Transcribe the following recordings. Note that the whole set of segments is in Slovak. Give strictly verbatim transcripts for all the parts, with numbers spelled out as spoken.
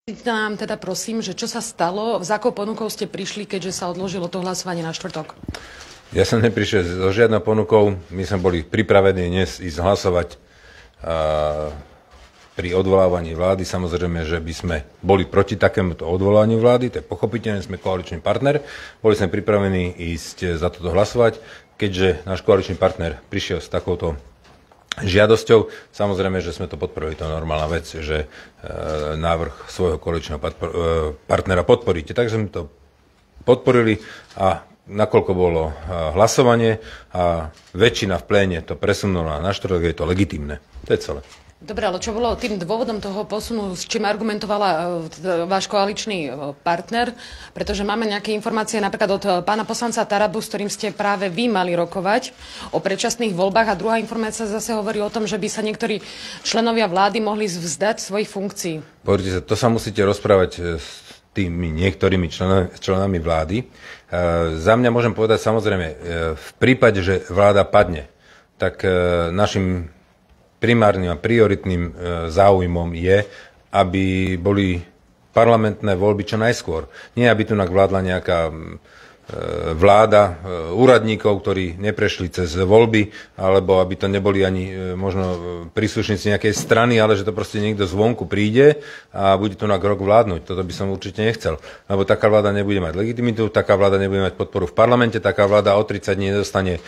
Nám teda prosím, že čo sa stalo, s akou ponukou ste prišli, keďže sa odložilo to hlasovanie na štvrtok? Ja som neprišiel so žiadnou ponukou, my sme boli pripravení dnes ísť hlasovať a, pri odvolávaní vlády. Samozrejme, že by sme boli proti takémuto odvolávaniu vlády, to je pochopiteľné, sme koaličný partner, boli sme pripravení ísť za toto hlasovať, keďže náš koaličný partner prišiel s takouto žiadosťou. Samozrejme, že sme to podporili, to je normálna vec, že e, návrh svojho koaličného e, partnera podporíte. Takže sme to podporili a nakoľko bolo hlasovanie a väčšina v pléne to presunula na štvrtok, je to legitímne. To je celé. Dobre, ale čo bolo tým dôvodom toho posunu, s čím argumentovala váš koaličný partner? Pretože máme nejaké informácie napríklad od pána poslanca Tarabu, s ktorým ste práve vy mali rokovať o predčasných voľbách, a druhá informácia zase hovorí o tom, že by sa niektorí členovia vlády mohli vzdať svojich funkcií. Pozrite sa, to sa musíte rozprávať s tými niektorými členami, členami vlády. E, za mňa môžem povedať samozrejme, e, v prípade, že vláda padne, tak e, našim primárnym a prioritným záujmom je, aby boli parlamentné voľby čo najskôr. Nie, aby tu vládla nejaká vláda úradníkov, ktorí neprešli cez voľby, alebo aby to neboli ani možno príslušníci nejakej strany, ale že to proste niekto zvonku príde a bude tu na rok vládnuť. Toto by som určite nechcel. Lebo taká vláda nebude mať legitimitu, taká vláda nebude mať podporu v parlamente, taká vláda o tridsať dní nedostane e,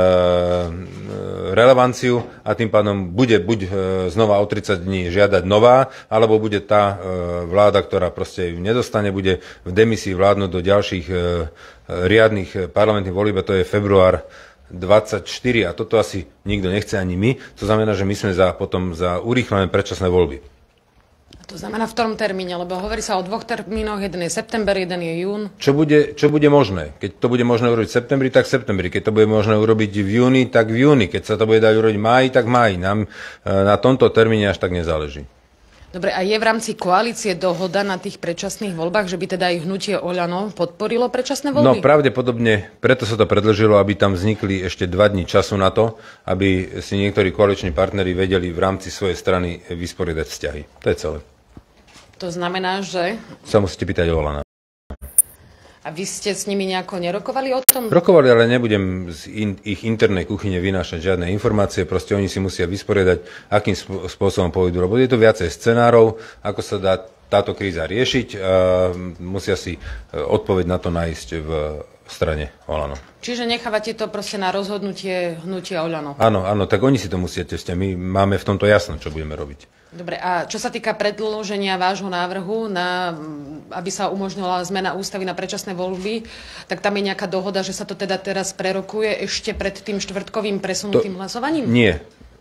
relevanciu a tým pádom bude buď znova o tridsať dní žiadať nová, alebo bude tá vláda, ktorá proste ju nedostane, bude v demisii vládnuť do ďalších riadnych parlamentných volieb, to je február dvadsaťštyri, a toto asi nikto nechce, ani my. To znamená, že my sme za, potom za urýchlené predčasné voľby. To znamená v ktorom termíne? Lebo hovorí sa o dvoch termínoch, jeden je september, jeden je jún. Čo bude, čo bude možné? Keď to bude možné urobiť v septembri, tak v septembri. Keď to bude možné urobiť v júni, tak v júni. Keď sa to bude dať urobiť v máji, tak v máji. Nám na tomto termíne až tak nezáleží. Dobre, a je v rámci koalície dohoda na tých predčasných voľbách, že by teda aj hnutie Oľano podporilo predčasné voľby? No pravdepodobne, preto sa to predĺžilo, aby tam vznikli ešte dva dni času na to, aby si niektorí koaliční partneri vedeli v rámci svojej strany vysporiadať vzťahy. To je celé. To znamená, že sa musíte pýtať Olana. A vy ste s nimi nejako nerokovali o tom? Rokovali, ale nebudem z in, ich internej kuchyne vynášať žiadne informácie. Proste oni si musia vysporiadať, akým spôsobom pôjdu. Lebo je to viacej scenárov, ako sa dá táto kríza riešiť. A musia si odpoveď na to nájsť v strane Olano. Čiže nechávate to proste na rozhodnutie hnutia Oľano? Áno, áno, tak oni si to musia tesťať. My máme v tomto jasno, čo budeme robiť. Dobre, a čo sa týka predĺženia vášho návrhu, na, aby sa umožnila zmena ústavy na predčasné voľby, tak tam je nejaká dohoda, že sa to teda teraz prerokuje ešte pred tým štvrtkovým presunutým to, hlasovaním? Nie.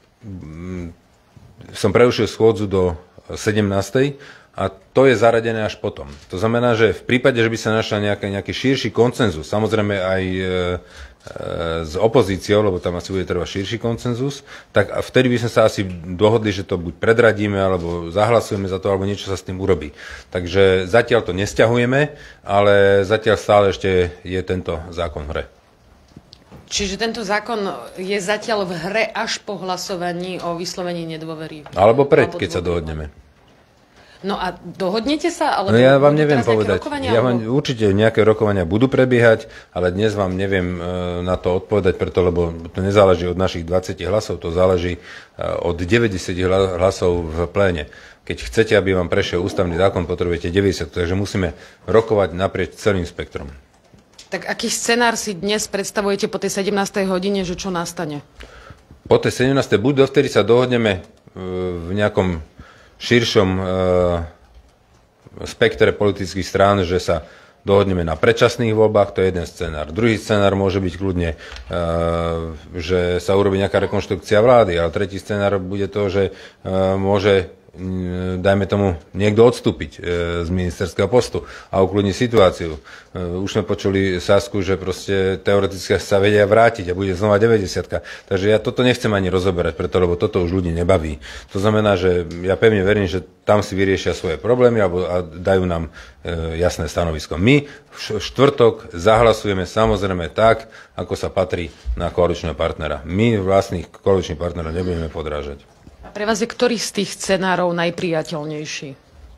Som prerušil schôdzu do sedemnástej a to je zaradené až potom. To znamená, že v prípade, že by sa našla nejaký, nejaký širší konsenzus, samozrejme aj e, e, s opozíciou, lebo tam asi bude treba širší konsenzus, tak vtedy by sme sa asi dohodli, že to buď predradíme, alebo zahlasujeme za to, alebo niečo sa s tým urobí. Takže zatiaľ to nesťahujeme, ale zatiaľ stále ešte je tento zákon v hre. Čiže tento zákon je zatiaľ v hre až po hlasovaní o vyslovení nedôvery? Alebo pred, alebo keď sa dohodneme. No a dohodnete sa? Alebo no ja vám neviem povedať. Ja vám, alebo... Určite nejaké rokovania budú prebiehať, ale dnes vám neviem na to odpovedať, preto, lebo to nezáleží od našich dvadsať hlasov, to záleží od deväťdesiat hlasov v pléne. Keď chcete, aby vám prešiel ústavný zákon, potrebujete deväťdesiat, takže musíme rokovať naprieč celým spektrom. Tak aký scenár si dnes predstavujete po tej sedemnástej hodine, že čo nastane? Po tej sedemnástej buď dovtedy sa dohodneme v nejakom širšom e, spektre politických strán, že sa dohodneme na predčasných voľbách, to je jeden scenár. Druhý scenár môže byť kľudne, e, že sa urobí nejaká rekonštrukcia vlády, ale tretí scenár bude to, že e, môže, dajme tomu, niekto odstúpiť e, z ministerského postu a ukludniť situáciu. E, už sme počuli Sasku, že proste teoreticky sa vedia vrátiť a bude znova deväťdesiatka. Takže ja toto nechcem ani rozoberať, preto, lebo toto už ľudí nebaví. To znamená, že ja pevne verím, že tam si vyriešia svoje problémy alebo a dajú nám e, jasné stanovisko. My v štvrtok zahlasujeme samozrejme tak, ako sa patrí na koaličného partnera. My vlastných koaličných partnerov nebudeme podrážať. Pre vás je ktorý z tých scenárov najpriateľnejší?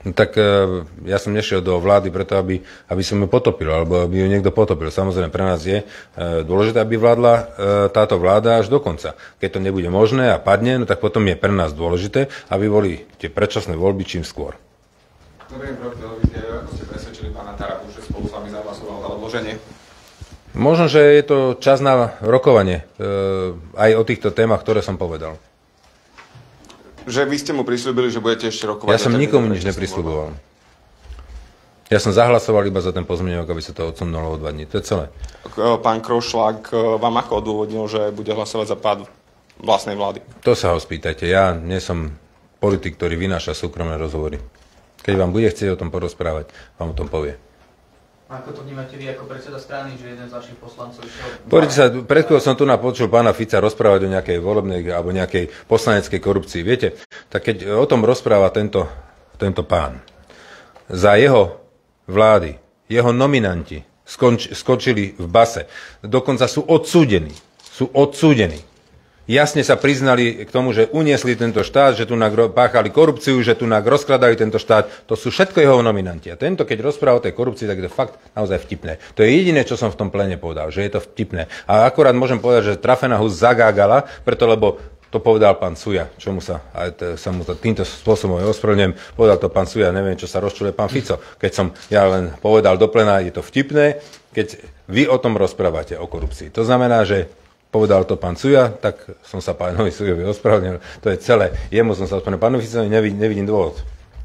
No tak ja som nešiel do vlády preto, aby, aby som ju potopil, alebo aby ju niekto potopil. Samozrejme, pre nás je dôležité, aby vládla táto vláda až do konca. Keď to nebude možné a padne, no tak potom je pre nás dôležité, aby boli tie predčasné voľby čím skôr. Dobrý deň, pro televízie. Ako ste presvedčili pána Tarabu, že spolu s vami zahlasoval za odloženie? Možno, že je to čas na rokovanie aj o týchto témach, ktoré som povedal. Že vy ste mu prisľúbili, že budete ešte rokovať. Ja som nikomu nič neprisľuboval. Ja som zahlasoval iba za ten pozmeňovák, aby sa to odsunulo o dva dní. To je celé. Pán Krošlák vám ako odôvodnil, že bude hlasovať za pád vlastnej vlády? To sa ho spýtajte. Ja nie som politik, ktorý vynáša súkromné rozhovory. Keď vám bude chcieť o tom porozprávať, vám o tom povie. Ako to vnímate vy ako predseda strany, že jeden z vašich poslancov išiel... Poďte sa, pred chvíľou som tu napočul pána Fica rozprávať o nejakej volebnej alebo nejakej poslaneckej korupcii. Viete, tak keď o tom rozpráva tento, tento pán, za jeho vlády, jeho nominanti skonč, skočili v base, dokonca sú odsúdení, sú odsúdení. Jasne sa priznali k tomu, že uniesli tento štát, že tu páchali korupciu, že tu rozkladali tento štát. To sú všetko jeho nominanti. A tento, keď rozpráva o tej korupcii, tak je to fakt naozaj vtipné. To je jediné, čo som v tom plene povedal, že je to vtipné. A akorát môžem povedať, že trafená hus zagágala, preto lebo to povedal pán Suja, čomu sa, aj sa mu to, týmto spôsobom ospravedlňujem, povedal to pán Suja, neviem, čo sa rozčuluje pán Fico. Keď som ja len povedal do plena, je to vtipné, keď vy o tom rozprávate, o korupcii. To znamená, že povedal to pán Suja, tak som sa pánovi Sujovi ospravedlnil. To je celé. Jemu som sa ospravedlnil. Pánovi Ficovi nevidím, nevidím dôvod.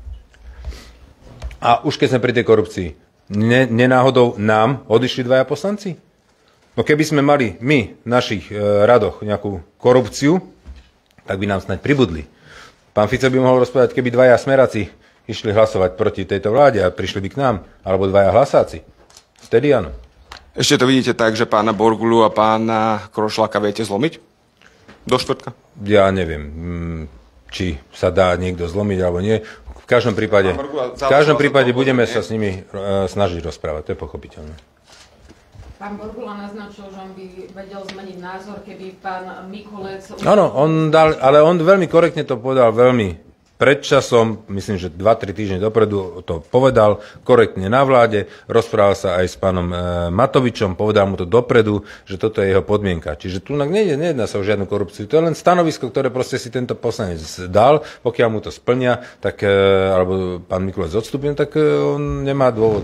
A už keď sme pri tej korupcii, ne, nenáhodou nám odišli dvaja poslanci? No keby sme mali my v našich e, radoch nejakú korupciu, tak by nám snáď pribudli. Pán Fico by mohol rozprávať, keby dvaja smeráci išli hlasovať proti tejto vláde a prišli by k nám, alebo dvaja hlasáci. Vtedy áno. Ešte to vidíte tak, že pána Borgulu a pána Krošláka viete zlomiť? Do štvrtka? Ja neviem, či sa dá niekto zlomiť alebo nie. V každom prípade, v každom prípade budeme sa s nimi snažiť rozprávať. To je pochopiteľné. Pán Borgula naznačil, že on by vedel zmeniť názor, keby pán Mikulec... Áno, on dal, ale on veľmi korektne to povedal, veľmi predčasom, myslím, že dva tri týždne dopredu to povedal korektne na vláde, rozprával sa aj s pánom e, Matovičom, povedal mu to dopredu, že toto je jeho podmienka. Čiže tu nejde, nejedná sa o žiadnu korupciu, to je len stanovisko, ktoré proste si tento poslanec dal, pokiaľ mu to splňa, tak, e, alebo pán Mikulec odstúpil, tak e, on nemá dôvod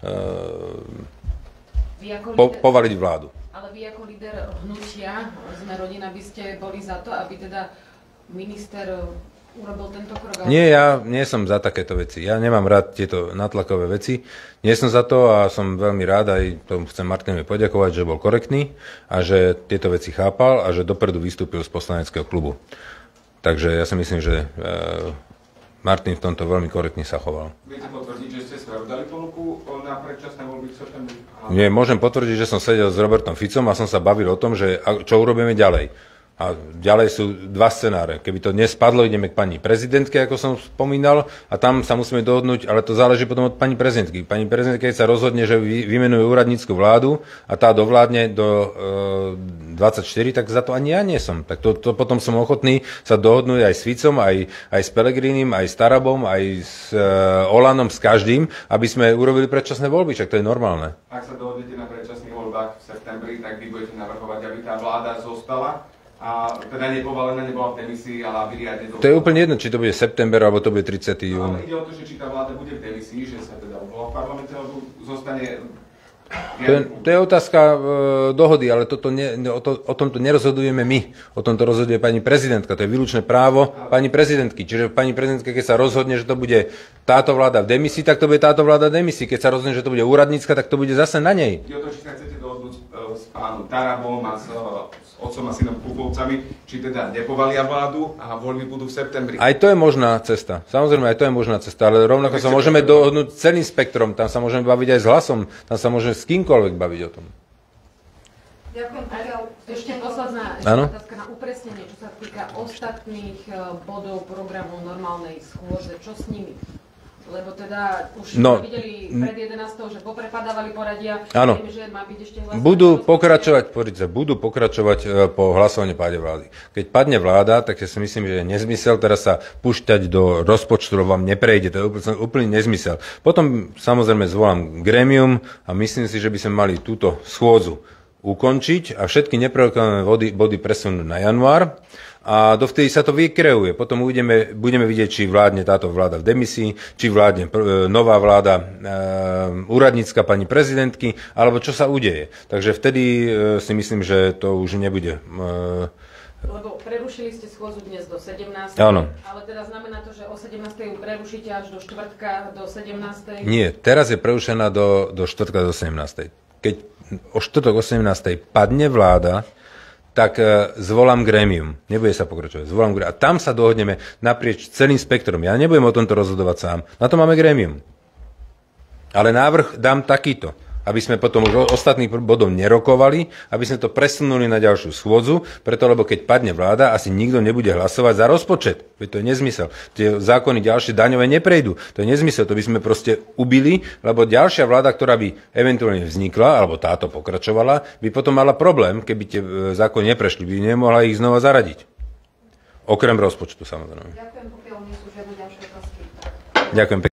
e, po, povaliť vládu. Ale vy ako líder hnutia Sme rodina by ste boli za to, aby teda minister urobil tento krok? Nie, ja nie som za takéto veci. Ja nemám rád tieto natlakové veci. Nie som za to a som veľmi rád, aj tomu chcem Martinovi poďakovať, že bol korektný a že tieto veci chápal a že dopredu vystúpil z poslaneckého klubu. Takže ja si myslím, že Martin v tomto veľmi korektne sa choval. Viete potvrdiť, že ste Smeru dali ponuku na predčasné voľby v septembri? Nie, môžem potvrdiť, že som sedel s Robertom Ficom a som sa bavil o tom, že čo urobíme ďalej. A ďalej sú dva scenáre. Keby to nespadlo, ideme k pani prezidentke, ako som spomínal, a tam sa musíme dohodnúť, ale to záleží potom od pani prezidentky. Pani prezidentka, keď sa rozhodne, že vymenuje úradnícku vládu a tá dovládne do e, dvadsaťštyri, tak za to ani ja nie som. Tak to, to potom som ochotný sa dohodnúť aj s Ficom, aj, aj s Pelegrínim, aj s Tarabom, aj s e, Olanom, s každým, aby sme urobili predčasné voľby, však to je normálne. Ak sa dohodnete na predčasných voľbách v septembri, tak vy budete navrhovať, aby tá vláda zostala a teda nepovalená, nebola v demisii, ale aby riadne... To je úplne jedno, či to bude september, alebo to bude tridsiateho júna. Ale ide o to, že či tá vláda bude v demisii, že sa teda odvolá v parlamente, alebo zostane... To je, to je otázka e, dohody, ale toto ne, o, to, o tomto nerozhodujeme my. O tomto rozhoduje pani prezidentka. To je výlučné právo pani prezidentky. Čiže pani prezidentka, keď sa rozhodne, že to bude táto vláda v demisii, tak to bude táto vláda v demisii. Keď sa rozhodne, že to bude úradnícka, tak to bude zase na nej. Ide o to, či sa chcete dohodnúť s pánom Tarabom a s otcom a synom Puchovcami, či teda nepovalia vládu a voľby budú v septembri. Aj to je možná cesta. Samozrejme, aj to je možná cesta, ale rovnako sa môžeme dohodnúť celým spektrom. Tam sa môžeme baviť aj s Hlasom, tam sa môžeme s kýmkoľvek baviť o tom. Ďakujem. Ešte posledná otázka na upresnenie, čo sa týka ostatných bodov programu normálnej schôdze. Čo s nimi? Lebo teda už No, sme videli pred jedenástou, že poprepadávali poradia. Áno. Viem, že má byť ešte hlasovanie. Budú pokračovať, pozrite, budú pokračovať e, po hlasovaní páde vlády. Keď padne vláda, tak ja si myslím, že je nezmysel teraz sa púšťať do rozpočtu, lebo vám neprejde. To je úplne, úplný nezmysel. Potom samozrejme zvolám grémium a myslím si, že by sme mali túto schôdzu ukončiť a všetky neprerokované body, body presunúť na január. A dovtedy sa to vykreuje. Potom uvidíme, budeme vidieť, či vládne táto vláda v demisii, či vládne pr- nová vláda e, úradnícka pani prezidentky, alebo čo sa udeje. Takže vtedy e, si myslím, že to už nebude. E, Lebo prerušili ste schôdzu dnes do sedemnástej. Áno. Ale teda znamená to, že o sedemnástej ju prerušíte až do štvrtka do sedemnástej. Nie, teraz je prerušená do, do štvrtka do sedemnástej. Keď o štvrtok o sedemnástej padne vláda, tak e, zvolám grémium. Nebude sa pokračovať. Zvolám grémium. A tam sa dohodneme naprieč celým spektrom. Ja nebudem o tomto rozhodovať sám. Na to máme grémium. Ale návrh dám takýto, aby sme potom už ostatných bodov nerokovali, aby sme to presunuli na ďalšiu schôdzu, preto lebo keď padne vláda, asi nikto nebude hlasovať za rozpočet. Veď to je nezmysel. Tie zákony ďalšie daňové neprejdú. To je nezmysel, to by sme proste ubili, lebo ďalšia vláda, ktorá by eventuálne vznikla, alebo táto pokračovala, by potom mala problém, keby tie zákony neprešli, by nemohla ich znova zaradiť. Okrem rozpočtu, samozrejme. Ďakujem, pokiaľ nie sú žiadne ďalšie otázky. Ďakujem pekne.